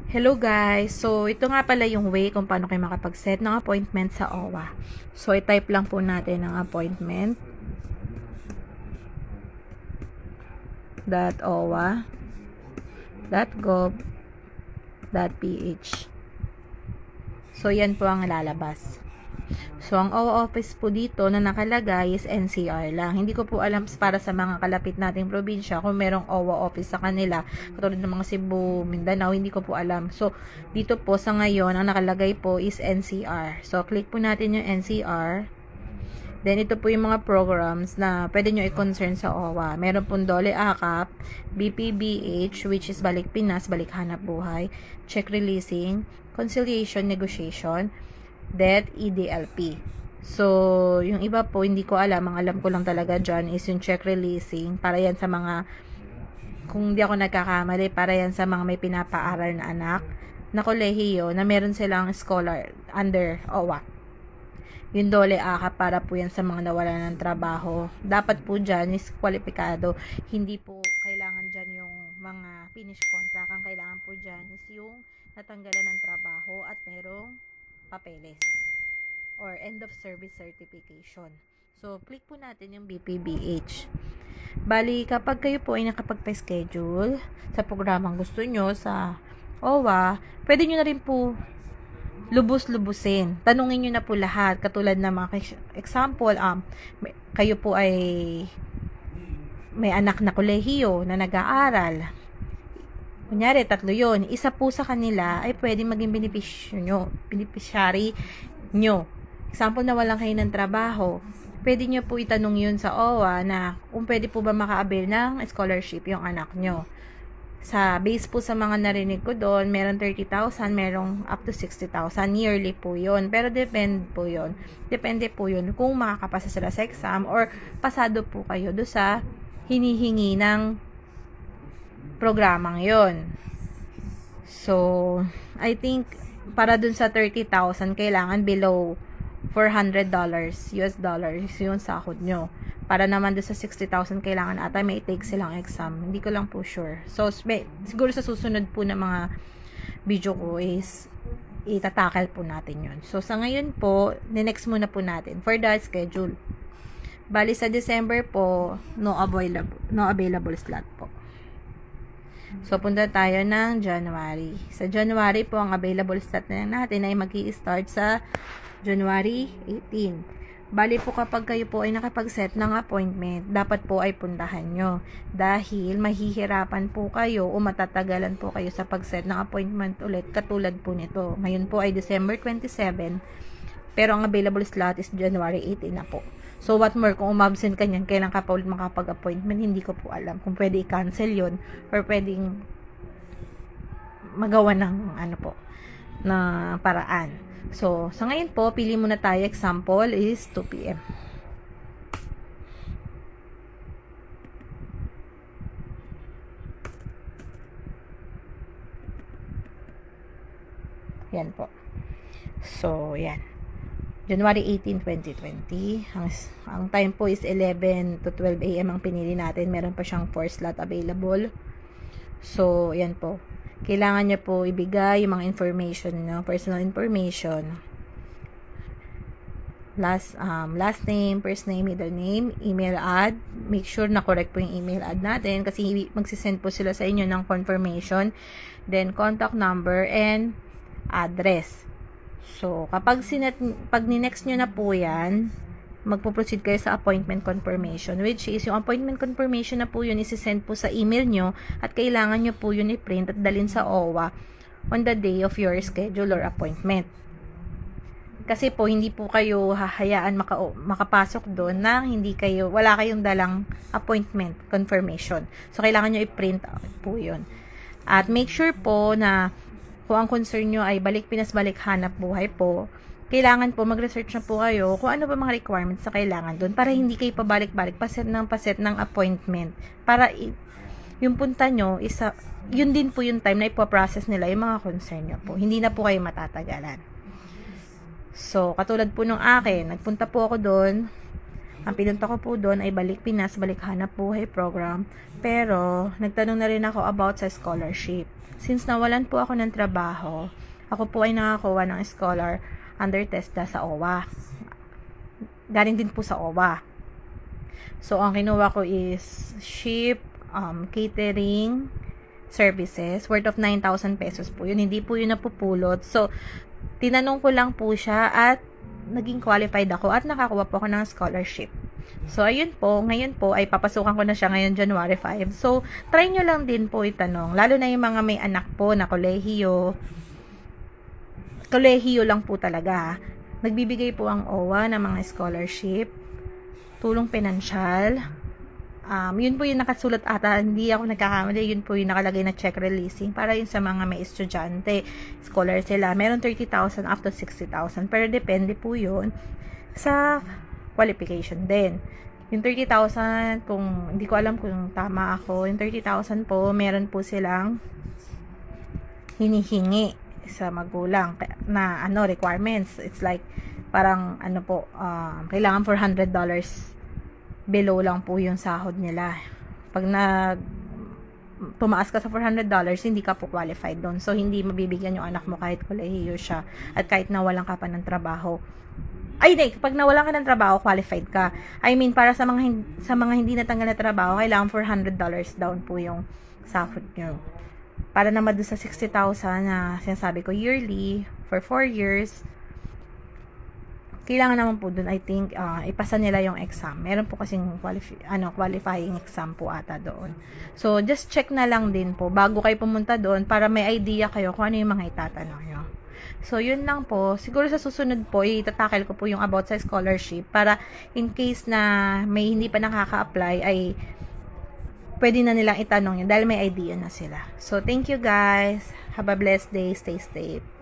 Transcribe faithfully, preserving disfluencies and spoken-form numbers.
Hello guys! So, ito nga pala yung way kung paano kayo makapag-set ng appointment sa O W W A. So, i-type lang po natin ang appointment dot o w w a dot gov dot p h. So, yan po ang lalabas. So, ang O W W A office po dito na nakalagay is N C R lang. Hindi ko po alam para sa mga kalapit nating probinsya kung merong O W W A office sa kanila. Katulad ng mga Cebu, Mindanao, hindi ko po alam. So, dito po sa ngayon, ang nakalagay po is N C R. So, click po natin yung N C R. Then, ito po yung mga programs na pwede nyo i-concern sa O W W A. Meron pong Dole Akap, B P B H, which is Balik Pinas, Balik Hanap Buhay, Check Releasing, Conciliation Negotiation, Debt, E D L P. So, yung iba po, hindi ko alam. Ang alam ko lang talaga dyan is yung check releasing. Para yan sa mga, kung hindi ako nagkakamali, para yan sa mga may pinapaaral na anak na kolehiyo na meron silang scholar under O W W A. Yung Dole Aka, para po yan sa mga nawalan ng trabaho. Dapat po dyan is kwalipikado. Hindi po kailangan dyan yung mga finish contract. Ang kailangan po dyan is yung natanggalan ng trabaho at merong papeles or end of service certification. So, click po natin yung B P B H. Bali, kapag kayo po ay nakapagpa-schedule sa programang gusto nyo sa O W W A, pwede nyo na rin po lubos-lubusin. Tanungin nyo na po lahat. Katulad na mga example, um, kayo po ay may anak na kolehiyo na nag-aaral. Kunyari, tatlo yun. Isa po sa kanila ay pwede maging beneficiary nyo. Beneficiary nyo. Example na walang kayo ng trabaho. Pwede nyo po itanong yun sa O W W A na kung pwede po ba maka-avail ng scholarship yung anak nyo. Sa base po sa mga narinig ko doon, meron thirty thousand, merong up to sixty thousand. Yearly po yun. Pero depende po yun. Depende po yun kung makakapasa sila sa exam or pasado po kayo do sa hinihingi ng programang yon. So, I think para dun sa thirty thousand, kailangan below four hundred dollars U S dollars yung sahod nyo. Para naman dun sa sixty thousand, kailangan ata may take silang exam. Hindi ko lang po sure. So, siguro sa susunod po na mga video ko is itatakal po natin yun. So, sa ngayon po, next muna po natin for the schedule. Bali sa December po, no available, no available slot po. So, punta tayo ng January. Sa January po, ang available slot na natin ay mag-i-start sa January eighteen. Bali po kapag kayo po ay nakapag-set ng appointment, dapat po ay puntahan nyo. Dahil mahihirapan po kayo o matatagalan po kayo sa pag-set ng appointment ulit katulad po nito. Ngayon po ay December twenty-seven, pero ang available slot is January eighteen na po. So, what more, kung umabsent ka niyan, kailan ka pa ulit makapag-appointment, hindi ko po alam kung pwede i-cancel yun or pwedeng magawa ng ano po, na paraan. So, sa ngayon po, pili muna tayo. Example is two p m Yan po. So, yan. January eighteen, twenty twenty. Ang, ang time po is eleven to twelve a m ang pinili natin. Meron pa siyang four slot available. So, yan po. Kailangan niya po ibigay yung mga information, no? Personal information. Last, um, last name, first name, middle name, email ad. Make sure na correct po yung email ad natin kasi magsisend po sila sa inyo ng confirmation. Then, contact number and address. So, kapag sinet, pag ni-next nyo na po yan, magpo-proceed kayo sa appointment confirmation, which is yung appointment confirmation na po yun, isi-send po sa email nyo at kailangan nyo po yun i-print at dalhin sa O W W A on the day of your schedule or appointment. Kasi po, hindi po kayo hahayaan maka, makapasok doon na hindi kayo, wala kayong dalang appointment confirmation. So, kailangan nyo i-print out po yun. At make sure po na kung ang concern nyo ay balik Pinas, balik hanap buhay po, kailangan po mag-research na po kayo kung ano ba mga requirements na kailangan doon para hindi kayo pabalik-balik, paset ng paset ng appointment. Para yung punta nyo, isa, yun din po yung time na ipoprocess nila yung mga concern nyo po. Hindi na po kayo matatagalan. So, katulad po nung akin, nagpunta po ako doon, Ang pinunta ko po doon ay Balik Pinas, Balik Hanap Buhay program. Pero, nagtanong na rin ako about sa scholarship. Since nawalan po ako ng trabaho, ako po ay nakakuha ng scholar under TESDA sa O W W A. Galing din po sa O W W A. So, ang kinuha ko is ship, um, catering, services, worth of nine thousand pesos po yun. Hindi po yun napupulot. So, tinanong ko lang po siya at naging qualified ako at nakakuha po ako ng scholarship. So, ayun po, ngayon po ay papasukan ko na siya ngayon January fifth. So, try nyo lang din po itanong, lalo na yung mga may anak po na kolehiyo. Kolehiyo lang po talaga. Nagbibigay po ang O W W A ng mga scholarship, tulong pinansyal. Um, yun po yung nakasulat ata, hindi ako nagkakamali, yun po yung nakalagay na check releasing para yun sa mga may estudyante, scholar sila. Meron thirty thousand up to sixty thousand, pero depende po yun sa qualification din. Yung thirty thousand, kung hindi ko alam kung tama ako, yung thirty thousand po, meron po silang hinihingi sa magulang na ano requirements. It's like, parang ano po, um, kailangan four hundred dollars below lang po yung sahod nila. Pag nag tumaas ka sa four hundred dollars, hindi ka po qualified doon. So, hindi mabibigyan yung anak mo kahit kolehiyo siya at kahit nawalan ka pa ng trabaho. Ay, hindi. Pag nawalan ka ng trabaho, qualified ka. I mean, para sa mga, sa mga hindi natanggal na trabaho, kailangan four hundred dollars down po yung sahod nyo. Para naman doon sa sixty thousand na sinasabi ko yearly, for four years, kailangan naman po dun, I think, uh, ipasa nila yung exam. Meron po kasing qualify, ano, qualifying exam po ata doon. So, just check na lang din po bago kayo pumunta doon para may idea kayo kung ano yung mga itatanong nyo. So, yun lang po. Siguro sa susunod po, itatakel ko po yung about sa scholarship para in case na may hindi pa nakaka-apply ay pwede na nilang itanong yun dahil may idea na sila. So, thank you guys. Have a blessed day. Stay safe.